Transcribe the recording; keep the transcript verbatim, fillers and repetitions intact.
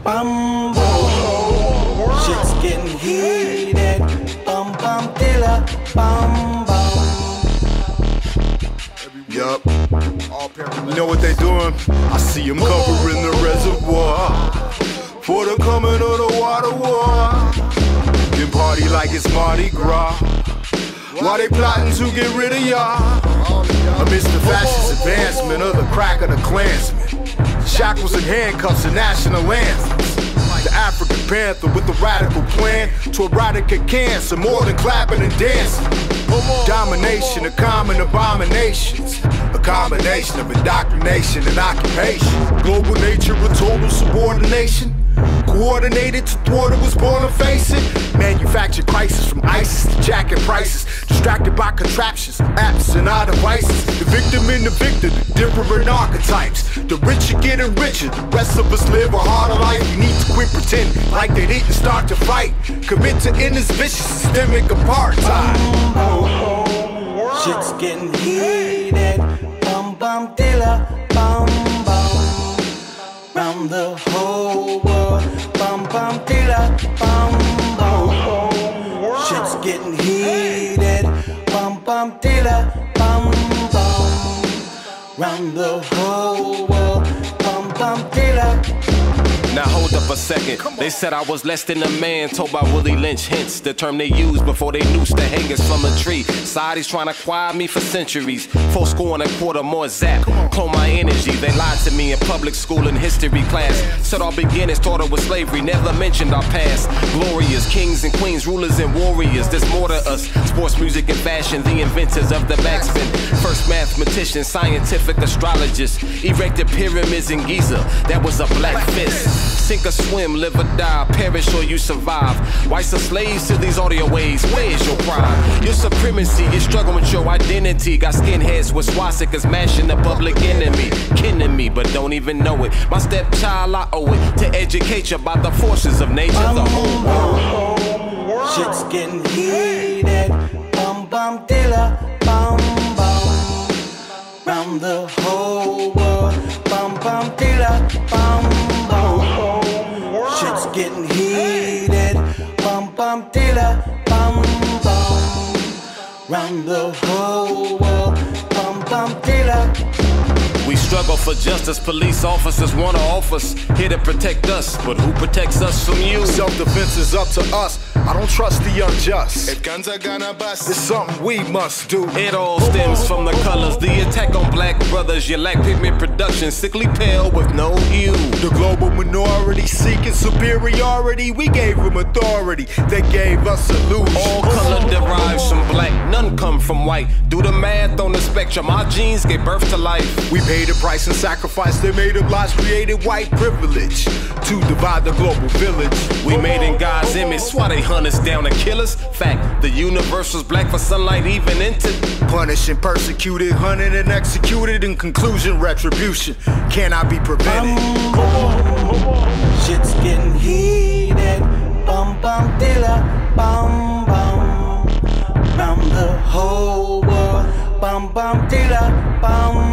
bum boom. Shit's getting heated. Bum bum dilla, bum bum. Yup. You know what they doing? I see them covering the reservoir for the coming of the water war. Can party like it's Mardi Gras while they plotting to get rid of y'all. Amidst the fascist advancement of the crack of the Klansmen, shackles and handcuffs and national anthems. The African Panther with a radical plan to eradicate cancer, more than clapping and dancing. Domination of common abominations, a combination of indoctrination and occupation. Global nature of total subordination, coordinated to thwart it was born to face it. Manufactured crisis from ISIS to jacket prices, distracted by contraptions, apps and our devices. The victim and the victor, the different archetypes. The rich are getting richer, the rest of us live a harder life. We need to quit pretending like they didn't start to fight. Commit to end this vicious systemic apartheid. Shit's getting heated. Bum bum dilla, bum bum. Round the whole world. Bum bum dilla, bum bum. Shit's getting heated. Bum bum dilla, bum bum. Round the whole world. Bum bum dilla. Now hold up a second. They said I was less than a man, told by Willie Lynch, hence the term they used before they noosed the hangers from a tree. Society's trying to quiet me for centuries. Four score and a quarter more zap, clone my energy. They lied to me in public school and history class. Said our beginnings started with slavery, never mentioned our past. Glorious kings and queens, rulers and warriors. There's more to us. Sports, music, and fashion, the inventors of the backspin. First mathematician, scientific astrologist. Erected pyramids in Giza, that was a black fist. Sink or swim, live or die, perish or you survive. Whites are slaves to these audio waves, where's your pride? Your supremacy, you're struggling with your identity. Got skinheads with swastikas mashing the public enemy. Kidding me, but don't even know it. My stepchild, I owe it to educate you about the forces of nature, the whole world. Shit's getting heated. Bum bum dilla, bum bum. Round the whole world. Bum bum dilla, bum bum. Shit's getting heated. Bum bum dilla, bum bum. Round the whole world. Bum bum dilla. We struggle for justice, police officers wanna off us, here to protect us, but who protects us from you? Self-defense is up to us. I don't trust the unjust. If guns are gonna bust, it's something we must do. It all stems from the colors, the attack on black brothers. You lack pigment production, sickly pale with no hue. The global minority seeking superiority. We gave them authority, they gave us illusion. All color derives from black, none come from white. Do the math on the spectrum, our genes gave birth to life. We paid the price and sacrifice they made of lies, created white privilege to divide the global village. We made in God's image, why they hunt us down and kill us? Fact, the universe was black for sunlight even entered. Punished and persecuted, hunted and executed. In conclusion, retribution cannot be prevented. Shit's getting heated. Bum bum dilla, bum bum. Round the whole world. Bum bum dilla, bum